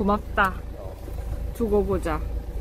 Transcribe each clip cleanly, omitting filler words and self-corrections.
고맙다. 두고 보자.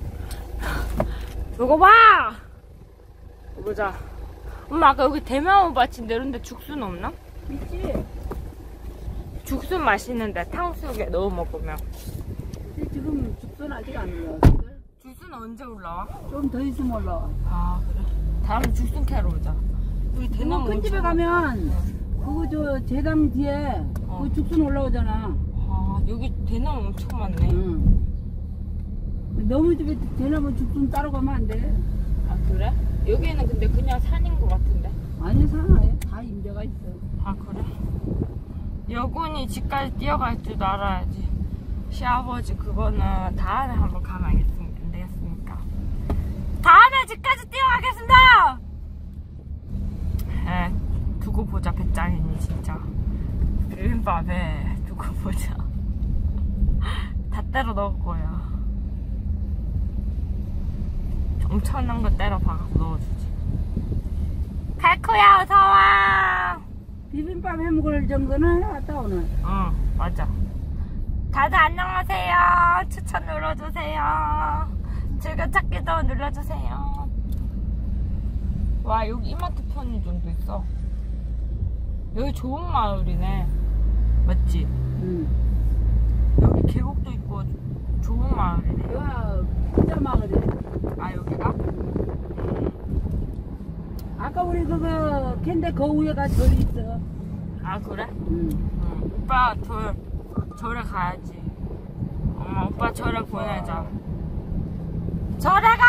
두고 봐! 보자. 엄마, 아까 여기 대나무밭인데 이런데 죽순 없나? 있지. 죽순 맛있는데 탕수육에 넣어 먹으면. 지금 죽순 아직 안 올라와. 죽순 언제 올라와? 좀 더 있으면 올라와. 아, 그래? 다음에 죽순 캐러 오자. 여기 대나무 큰 집에 가면 그거 저 제당 뒤에 그 죽순 올라오잖아. 아, 여기 대나무 엄청 많네. 응. 너무 집에 대나무 죽순 따로 가면 안 돼. 아, 그래? 여기는 근데 그냥 산인 것 같은데. 아니 산에 다 임대가 있어. 아, 그래? 여군이 집까지 뛰어갈 줄도 알아야지. 시아버지 그거는 다음에 한번 가면 안 되겠습니까? 다음에 집까지 뛰어가겠습니다! 에, 두고 보자, 배짱이니 진짜. 비빔밥에 두고 보자. 다 때려 넣을 거야. 엄청난 거 때려 박아서 넣어주지. 칼코야, 어서와! 비빔밥 해 먹을 정도는 왔다 오늘. 맞아. 다들 안녕하세요. 추천 눌러주세요. 즐겨찾기도 눌러주세요. 와, 여기 이마트 편의점도 있어. 여기 좋은 마을이네. 맞지? 응. 여기 계곡도 있고 좋은 마을이네. 와, 부자 마을이야. 아, 여기가? 아까 우리 그거 캔데 그 위에가 절이 있어. 아, 그래? 응. 오빠 절에 가야지. 엄마, 오빠 절에 보내자. 절에 가!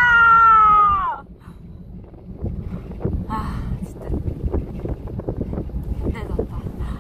아, 진짜 힘들었다.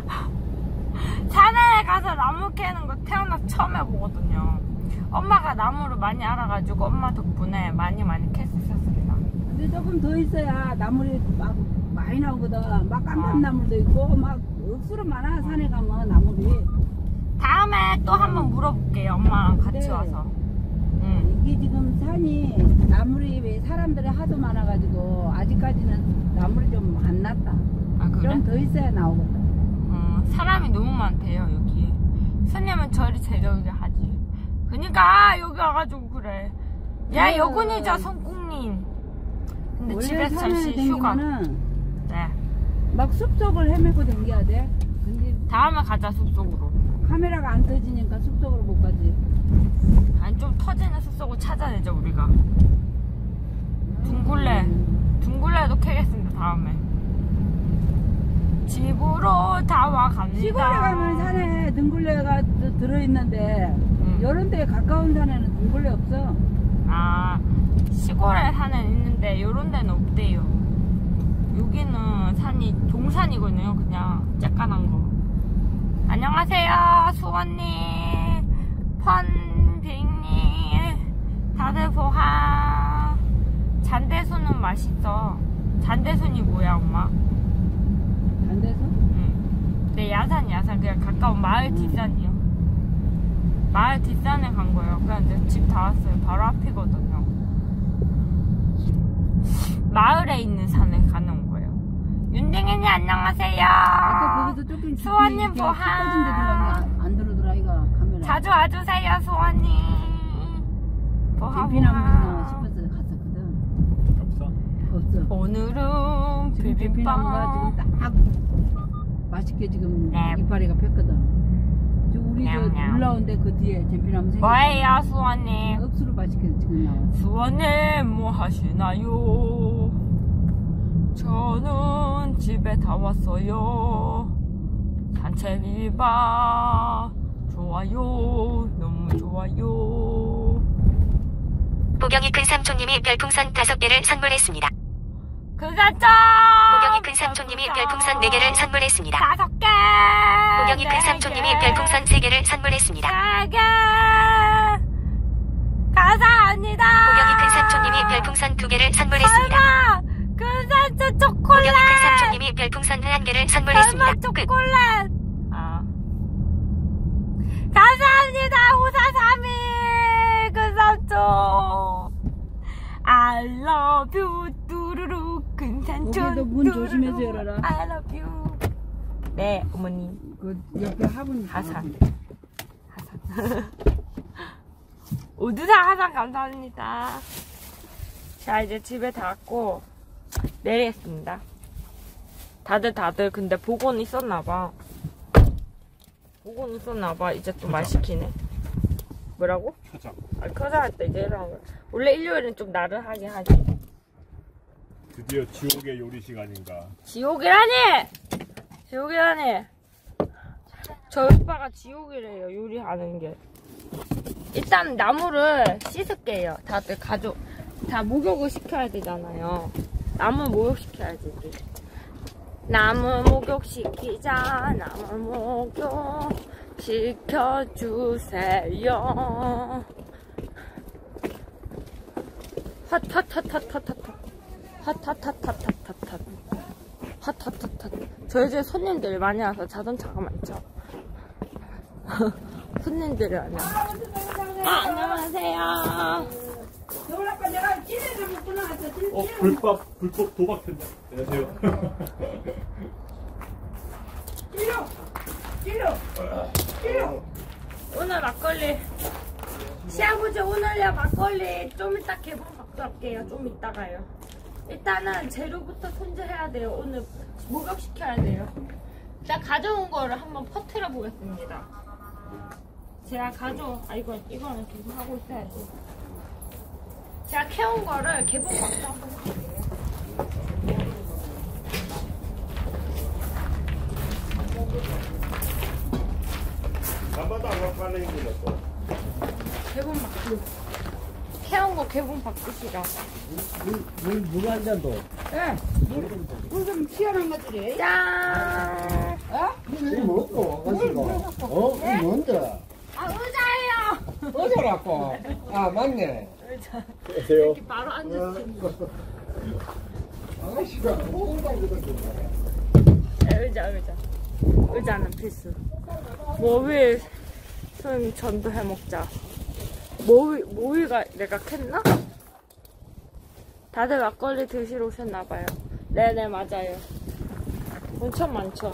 산에 가서 나무 캐는 거 태어나서 처음 해보거든요. 엄마가 나무를 많이 알아가지고 엄마 덕분에 많이 캘 수 있었습니다. 근데 조금 더 있어야 나물이 막 많이 나오거든. 막 깜깜 나물도 있고 막 억수로 많아. 산에 가면 나물이. 다음에 또 한번 물어볼게요. 엄마랑 같이 네. 와서. 이게 지금 산이 나물이 왜 사람들이 하도 많아가지고 아직까지는 나물이 좀 안 났다. 아, 그래? 좀 더 있어야 나오거든. 사람이 너무 많대요, 여기. 스님은 절이 제일 여기 하지. 그니까 여기 와가지고 그래. 야, 여군이죠, 성국님. 근데 원래 집에서 산에 잠시 휴가. 댕기면은 네. 막 숲속을 헤매고 댕겨야 돼. 근데 다음에 가자, 숲속으로. 카메라가 안 터지니까 숲속으로 못 가지. 아니, 좀 터지는 숲속을 찾아내자, 우리가. 둥굴레도 캐겠습니다, 다음에. 집으로 다 와갑니다. 시골에 가면 산에 등굴레가 들어있는데 이런 데에 가까운 산에는 등굴레 없어. 아, 시골에 산은 있는데 요런 데는 없대요. 여기는 산이 동산이거든요. 그냥 쬐깐한 거. 안녕하세요, 수원님, 펀빙님, 다들 보하. 잔대순은 맛있어. 잔대순이 뭐야, 엄마? 잔대순? 응. 네, 야산 그냥 가까운 마을 뒷산이요. 마을 뒷산에 간 거예요. 그냥 이제 집 다 왔어요. 바로 앞이거든요. 마을에 있는 산에 가는 거예요. 윤댕이님 안녕하세요. 아까 거기서 쫓긴 수원님 보하. 안 들어오더라 이거 카메라. 자주 와주세요, 수원님. 보하 대피나무나 싶어서 갔었거든. 없어. 오늘은 지금 대피나무가 비빔밥. 지금 딱 맛있게 지금 네. 이파리가 폈거든. 저 우리 저 냠냠. 올라온데 그 뒤에 대피나무 생겼어. 뭐예요, 수원님? 억수로 맛있게 지금 나와. 수원님 뭐 하시나요? 저는 집에 다 왔어요. 산책이봐. 좋아요. 너무 좋아요. 보경이 큰 삼촌님이 별풍선 5개를 선물했습니다. 그가죠. 보경이 큰 삼촌님이 별풍선 4개를 선물했습니다. 5개. 보경이 큰 삼촌님이 별풍선 3개를 선물했습니다. 4개. 감사합니다. 보경이 큰 삼촌님이 별풍선 2개를 선물했습니다. 설마 큰 삼촌 초콜릿. 보경이 큰 삼촌님이 별풍선 1개를 선물했습니다. 설마 끝. 초콜릿. 감사합니다. 호사삼이 큰 삼촌. I love you. 뚜루루 큰 삼촌. 거기도 문 조심해서 열어라. I love you. 네, 어머니. 그 옆에 화분 하산. 모두 다 항상 감사합니다. 자, 이제 집에 다 왔고 내리겠습니다. 다들 근데 복원 있었나봐. 이제 또 말 시키네. 뭐라고? 켜자. 아, 켜자 할 때 이제 이러는 거야. 원래 일요일은 좀 나른하게 하지. 드디어 지옥의 요리 시간인가. 지옥이라니! 저희 오빠가 지옥이래요, 요리하는 게. 일단 나무를 씻을게요. 다들 가족 다 목욕을 시켜야 되잖아요. 나무 목욕시켜야지. 나무 목욕시키자. 나무 목욕 시켜주세요. 핫핫핫핫핫핫핫. 저희 집에 손님들이 많이 와서 자동차가 많죠. 손님들이 많이 와서. 안녕하세요. 겨울 아빠 내가 찌개를 먹고 나왔어. 불법 도박했네. 안녕하세요. 찔러. 오늘 막걸리. 시아버지 오늘요 막걸리 좀 이따 개봉 받고 할게요. 좀 이따가요. 일단은 재료부터 손질해야 돼요. 오늘 목욕시켜야 돼요. 제가 가져온 거를 한번 퍼뜨려 보겠습니다. 이거는 계속 하고 있어야지. 제가 캐온 거를 개봉 박수 한번 해볼게요. 한번도 안 가는 거였어. 개봉 박수. 캐온 거 개봉 박수시라. 물 한 잔 더. 예. 물 좀 시원한 것들이. 짠! 물 먹고 가시고. 이거 뭔데? 아, 의자예요! 어쩌라고? 아, 맞네. 안녕하세요. 이렇게 바로 앉으시는 거. 아가씨가 호흡하거든. 의자는 필수. 모빌 손 전도해 먹자. 모빌가 내가 캤나? 다들 막걸리 드시러 오셨나봐요. 네네, 맞아요. 엄청 많죠.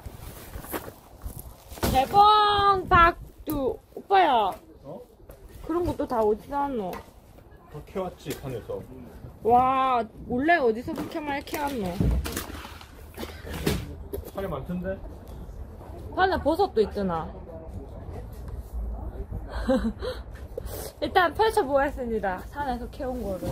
개봉 박두. 오빠야. 그런 것도 다 어디서 왔노? 다 캐왔지 산에서. 와, 몰래 어디서 그렇게 많이 캐왔노? 산에 많던데? 산에 버섯도 있잖아. 일단 펼쳐보겠습니다. 산에서 캐온 거를.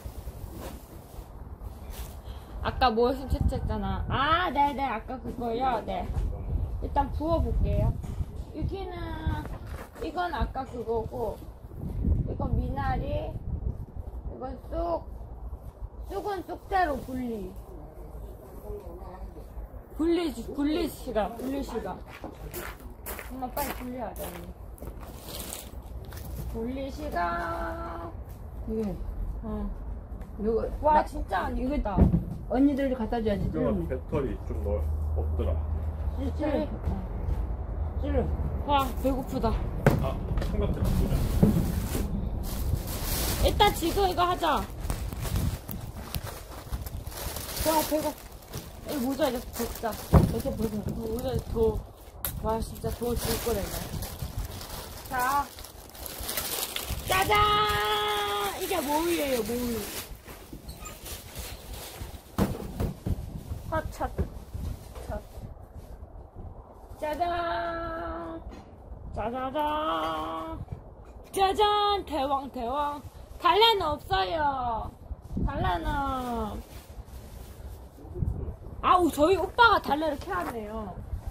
아까 무엇을 채취했잖아. 아, 네네. 아까 그거요. 네. 일단 부어볼게요. 여기는, 이건 아까 그거고, 이건 미나리, 이건 쑥은 쑥대로 분리시가. 엄마 빨리 분리해야 돼. 분리시가. 이게 이거. 와, 진짜 안 익었다. 언니들이 갖다 줘야지. 이거 찔러. 배터리 좀 없더라. 찔러. 와, 배고프다. 아, 삼각대 바꾸자. 일단 지금 이거 하자. 와, 배고. 이 모자 이제 벗자. 이렇게 벗어. 모자 더. 와, 진짜 더 죽을 거네. 자. 짜잔! 이게 모유예요, 모유. 차. 짜잔! 짜자잔! 짜잔! 대왕. 달래는 없어요. 달래는. 아우, 저희 오빠가 달래를 캐왔네요.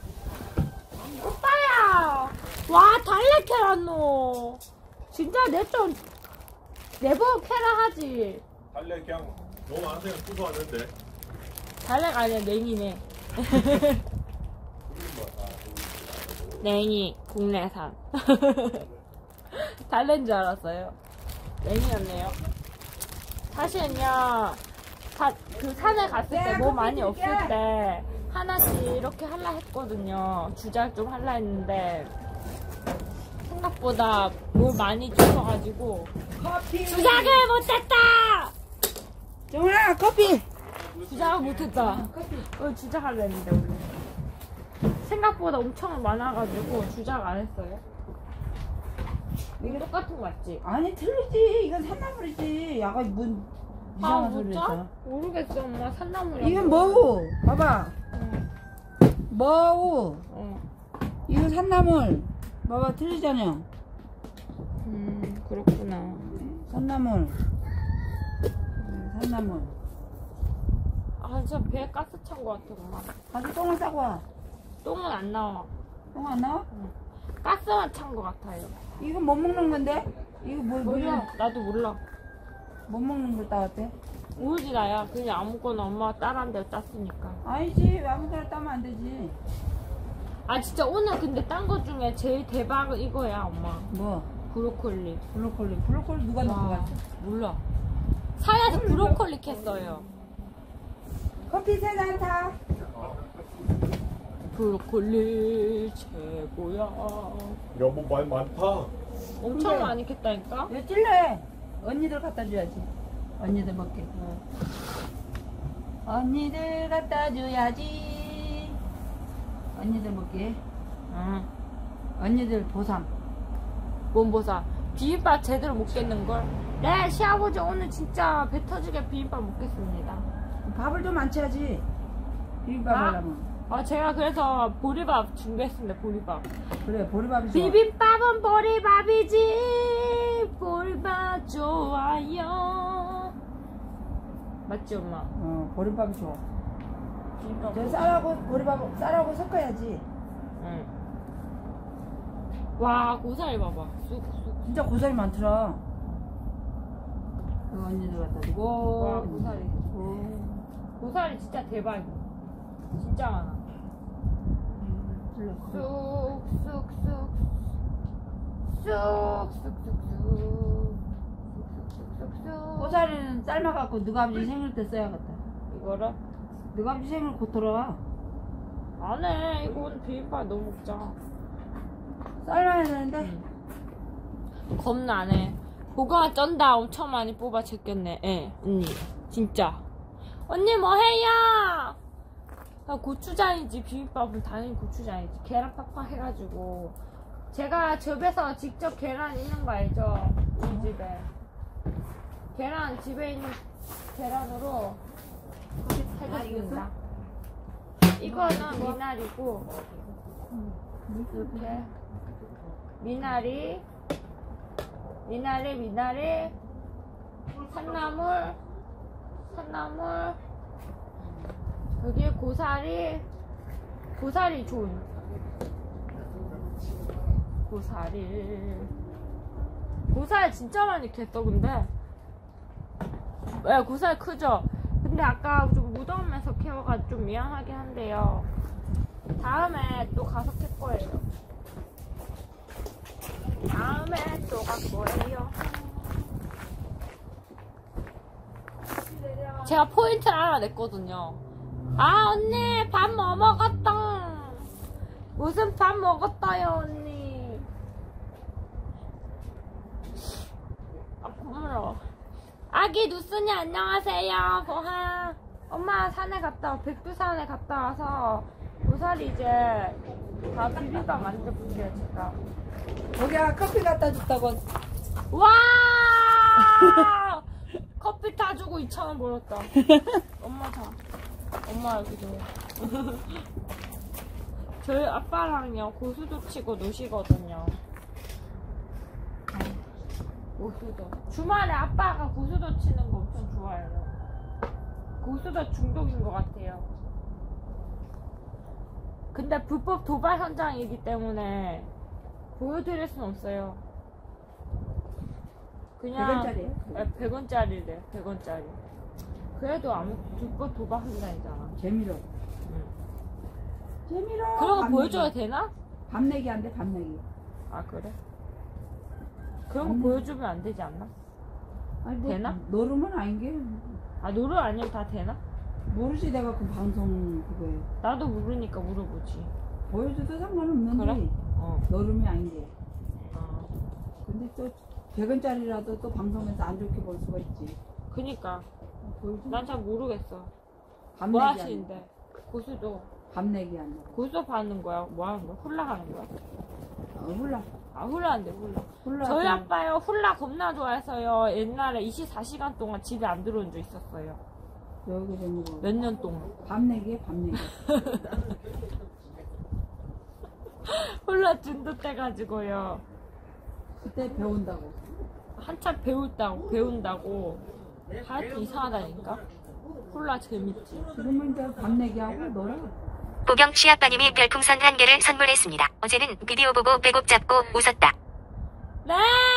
오빠야! 와, 달래 캐왔노. 진짜 내버 캐라 하지. 달래 그냥 너무 많아서 그냥 부숴 왔는데. 달래가 아니라 냉이네. 냉이 국내산. 달래인 줄 알았어요. 냉이였네요. 사실은요, 그 산에 갔을 때 뭐 많이 없을 때 하나씩 이렇게 할라 했거든요. 주작 좀 할라 했는데 생각보다 뭘 많이 주셔가지고 주작을 못했다. 정훈아 커피. 주작을 못했다. 주작하려 했는데 원래 생각보다 엄청 많아가지고 주작 안 했어요. 이거 똑같은 거 맞지? 아니 틀리지. 이건 산나물이지. 야가 뭔 이상한 소리 했어. 모르겠어 엄마 산나물이야. 이건 뭐우? 봐봐. 응. 뭐우? 어. 이건 산나물. 봐봐 틀리잖아. 그렇구나. 산나물. 산나물. 아 진짜 배에 가스 찬 거 같아 엄마. 가서 똥을 싸고 와. 똥은 안 나와. 똥 안 나와? 가스만 찬 거 같아요. 이거 못 먹는 건데? 이거 몰라. 나도 몰라. 못 먹는 걸 따왔대? 오지 나야. 그냥 아무거나 엄마가 따라한 대로 땄으니까. 아니지. 아무거나 따면 안 되지. 아 진짜 오늘 근데 딴 거 중에 제일 대박은 이거야 엄마. 뭐? 브로콜리. 브로콜리. 브로콜리 누가 넣고 와, 갔어? 몰라. 사야지 브로콜리 캤어요. 커피 세 잔 타. 브로콜리 최고야. 여보 말 많다. 엄청 근데- 많이 캤다니까? 왜 찔러해? 언니들 갖다 줘야지. 언니들 먹게. 언니들 갖다 줘야지. 언니들 먹게. 응. 언니들 보상. 몸보사. 비빔밥 제대로 못 겠는걸? 네, 시아버지 오늘 진짜 배 터지게 비빔밥 먹겠습니다. 밥을 좀 안 쳐야지. 비빔밥 아? 하려면. 제가 그래서 보리밥 준비했습니다, 보리밥. 그래, 보리밥이 좋아. 비빔밥은 보리밥이지. 보리밥 좋아요. 맞지, 엄마? 보리밥이 좋아. 비빔밥. 저 쌀하고 쌀하고 섞어야지. 응. 와, 고사리 봐봐. 쑥쑥. 진짜 고사리 많더라. 그 언니들 갖다 주고. 와, 고사리. 고사리 진짜 대박이야. 진짜 많아. 쑥쑥쑥. 쑥쑥쑥쑥. 고사리는 삶아갖고 너가 아버지 생일 때 써야겠다. 이거를? 너가 아버지 생일 곧 돌아와. 안 해. 이거 오늘 비빔밥 너무 먹자. 삶아야 되는데. 겁나 안 해. 고구마 쩐다 엄청 많이 뽑아 제꼈네. 예, 언니. 진짜. 언니 뭐 해요? 나 고추장이지. 비빔밥은 당연히 고추장이지. 계란 팍팍 해가지고. 제가 집에서 직접 계란 있는 거 알죠? 우리 집에. 계란, 집에 있는 계란으로 그렇게 해줍니다. 이거는 미나리고, 이렇게. 미나리, 산나물, 여기에 고사리 존. 고사리 진짜 많이 캤어, 근데. 왜, 고사리 크죠? 근데 아까 좀 무덤에서 캐워가지고 좀 미안하긴 한데요. 다음에 또 가서 캘 거예요. 다음에 또 갈 거예요. 제가 포인트를 하나 냈거든요. 아, 언니, 밥 뭐 먹었다? 무슨 밥 먹었다요, 언니? 아, 고마워. 아기 누스니 안녕하세요. 보하. 엄마 산에 갔다, 백두산에 갔다 와서 고사리 이제 다 비빔밥 만들어 볼게요, 제가. 거기가 커피 갖다 줬다고. 와! 커피 타주고 2,000원 벌었다. 엄마 자. 엄마 여기도. 저희 아빠랑요, 고수도 치고 노시거든요. 고수도. 주말에 아빠가 고수도 치는 거 엄청 좋아해요. 고수도 중독인 것 같아요. 근데 불법 도발 현장이기 때문에 보여드릴 순 없어요. 그냥 100원짜리예요? 100원짜리래. 100원짜리. 그래도 아무 불법 도발 현장이잖아. 재미로. 응. 재미로. 그런 거 밥 보여줘야 내기. 되나? 밥 내기 안 돼, 밥 내기. 아 그래? 그런 거 보여주면 안 되지 않나? 아니, 뭐, 되나? 노름은 아닌 게. 아 노를 아니면 다 되나? 모르지, 내가 그 방송 그거에. 나도 모르니까 물어보지. 보여줘도 상관없는데. 그래? 어. 노름이 아닌 게. 아. 근데 또 100원짜리라도 또 방송에서 안 좋게 볼 수가 있지. 그니까 보여줘. 난 잘 모르겠어. 밥 뭐 내기 하시는데? 고수도 밥 내기 아니고. 고수 받는 거야? 뭐 하는 거야? 홀라 하는 거야? 몰라. 아, 훌라인데, 훌라. 훌라 저희 좀- 아빠요, 훌라 겁나 좋아해서요. 옛날에 24시간 동안 집에 안 들어온 적 있었어요. 여기 좀 뭐. 몇 년 동안. 밤 내기에 밤 내기. 훌라 중독돼가지고요. 그때 배운다고. 한참 배운다고. 하여튼 이상하다니까. 훌라 재밌지. 지금은 이제 밤 내기하고 놀아. 보경 취아빠님이 별풍선 1개를 선물했습니다. 어제는 비디오 보고 배곡 잡고 웃었다. 네,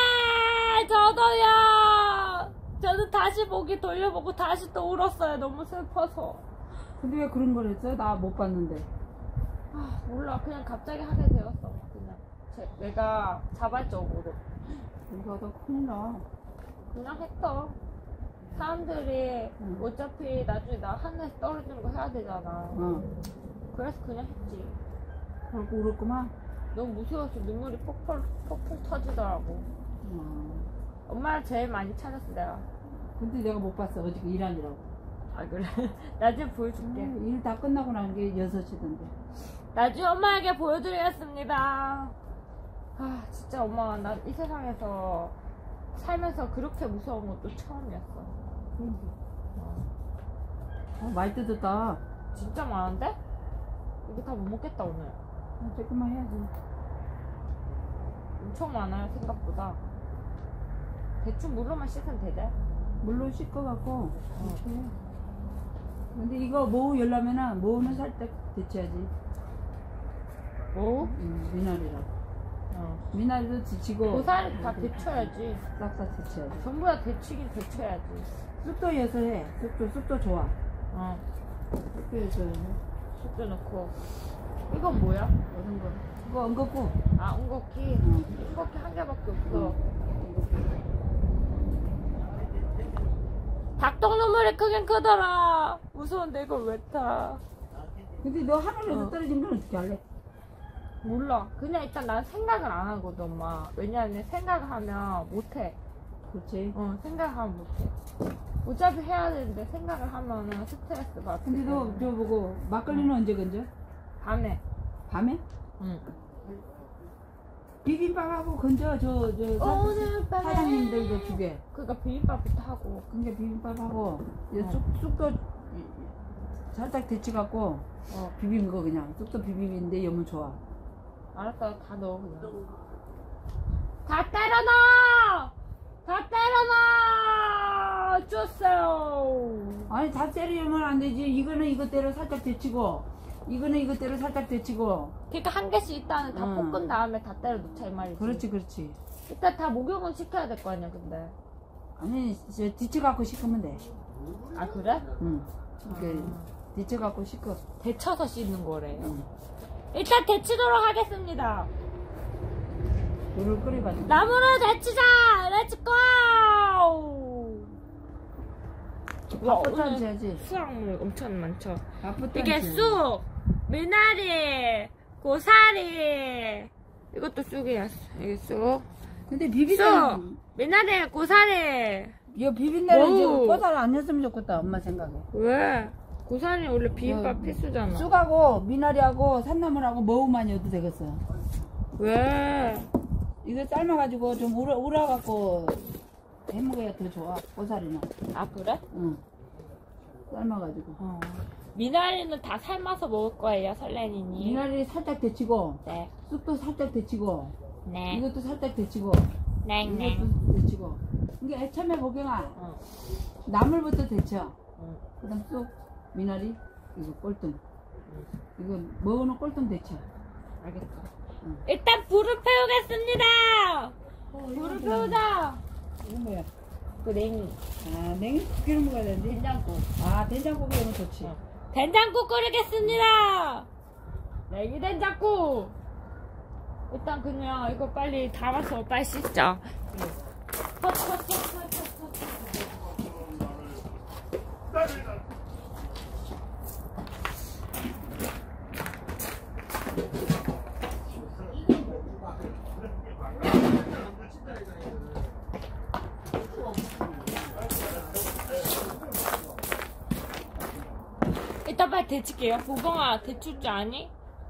저도요. 저도 다시 보기 돌려보고 다시 또 울었어요. 너무 슬퍼서. 근데 왜 그런 걸 했어? 나 못 봤는데. 아, 몰라. 그냥 갑자기 하게 되었어. 그냥 내가 자발적으로 이거 더 큰일 나. 그냥 했어. 사람들이 응. 어차피 나중에 나 하늘에서 떨어지는 거 해야 되잖아. 어. 그래서 그냥 했지. 그러고 울었구만. 너무 무서워서 눈물이 폭폭 터지더라고. 엄마를 제일 많이 찾았어 내가. 근데 내가 못 봤어. 어저께 일하느라고. 아 그래? 나중에 보여줄게. 일 다 끝나고 난 게 6시던데. 나중에 엄마에게 보여드리겠습니다. 아 진짜 엄마 난 이 세상에서 살면서 그렇게 무서운 것도 처음이었어. 많이 뜯었다. 진짜 많은데? 이거 다 못 먹겠다 오늘. 조금만 해야지. 엄청 많아요 생각보다. 대충 물로만 씻으면 되지? 물로 씻어갖고 이렇게 해. 근데 이거 모우 열려면은 모우는 살짝 데쳐야지. 뭐? 미나리랑 어. 미나리도 지치고 고사리 다 데쳐야지. 싹싹 데쳐야지. 전부 다 데치긴 데쳐야지. 쑥도 여서 해. 쑥도 좋아. 어. 쑥도 여서 해. 쑥도 넣고. 이건 뭐야? 어떤 거? 그거 엉겁고. 아 엉겁기. 응. 엉겁기 한 개밖에 없어. 닭똥 눈물이 크긴 크더라. 무서운데 이걸 왜 타? 근데 너 하늘에서 떨어진 건 어떻게 할래? 몰라. 그냥 일단 난 생각을 안 하거든, 엄마. 왜냐면 생각을 하면 못해. 그렇지. 생각하면 못해. 어차피 해야 되는데 생각을 하면은 스트레스 받고. 근데 너 저 보고 막걸리는 언제 건져? 밤에. 밤에? 응. 비빔밥하고 건져. 오늘 밤에. 사장님들도 주게. 그러니까 비빔밥부터 하고. 그러니까 비빔밥하고 쑥도 살짝 데쳐갖고 비비는 거 그냥 쑥도 비비는데 너무 좋아. 알았어, 다 넣어 그냥. 다 때려 넣어! 다 때려 넣어! 줬어요. 아니 다 때리면 안 되지. 이거는 이것대로 살짝 데치고 이거는 이것대로 살짝 데치고. 그러니까 한 개씩 일단은 다 응. 볶은 다음에 다 때려 넣자 이 말이지. 그렇지. 일단 다 목욕은 시켜야 될 거 아니야, 근데. 아니 데쳐갖고 씻으면 돼. 아 그래? 응. 이렇게 데쳐갖고 씻고. 데쳐서 씻는 거래요. 응. 일단 데치도록 하겠습니다. 물을 끓여가지고. 나무를 데치자! 렛츠고! 밥부터 해야지. 수확물 엄청 많죠. 밥부터 이게 해야지. 쑥, 미나리, 고사리. 이것도 쑥이야. 이게 쑥. 근데 쑥, 비빔밥 미나리, 고사리. 이거 비빔밥은 오. 이제 꼬다를 안 냈으면 좋겠다. 엄마 생각에. 왜? 고사리 원래 비빔밥 필수잖아. 쑥하고 미나리하고 산나물하고 머우만 넣어도 되겠어. 왜? 이거 삶아가지고 좀 울어갖고 해먹어야 더 좋아. 고사리는. 아 그래? 응. 삶아가지고. 미나리는 다 삶아서 먹을 거예요, 설레니니. 미나리 살짝 데치고 네. 쑥도 살짝 데치고 네. 이것도 살짝 데치고 네. 이것도 데치고. 이게 처음에 보경아 응. 나물부터 데쳐. 응. 그다음 쑥, 미나리, 이거 꼴등. 이거 먹어놓은 꼴등 데쳐. 알겠어. 응. 일단 불을 태우겠습니다. 불을 태우자. 이건 뭐야? 그 냉이. 아, 냉이 기름 먹어야 되는데. 된장국. 아, 된장국이 너무 좋지. 된장국 끓이겠습니다. 냉이 된장국. 일단 그냥 이거 빨리 담아서 빨리 씻자. 일단 빨리 데칠게요. 보경아 데칠 줄 아니?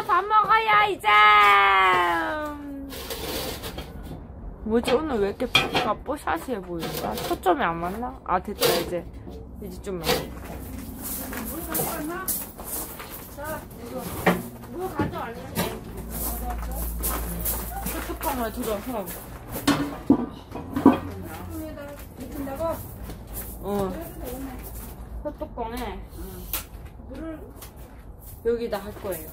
밥 먹어요, 이제. 뭐지, 오늘 왜 이렇게 피부가 뽀샤시해 보이는 거야? 초점이 안 맞나? 아, 됐다, 이제. 이제 좀 맞네. 물 갖고 왔나? 자, 이거. 뭐 가져왔는데? 초점을 들어서. 여기다 데친다고? 어. 소뚜껑에 물을 여기다 할 거예요.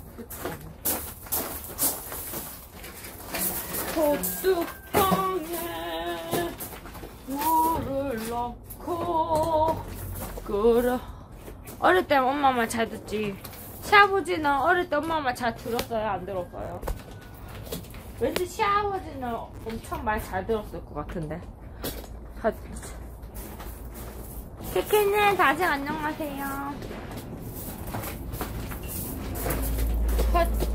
소뚜껑에 물을 넣고 끓여. 어릴 때 엄마 말 잘 듣지. 시아버지는 어릴 때 엄마 말 잘 들었어요? 안 들었어요? 왠지 시아버지는 엄청 말 잘 들었을 것 같은데. 키키님 다시 안녕하세요. 컷.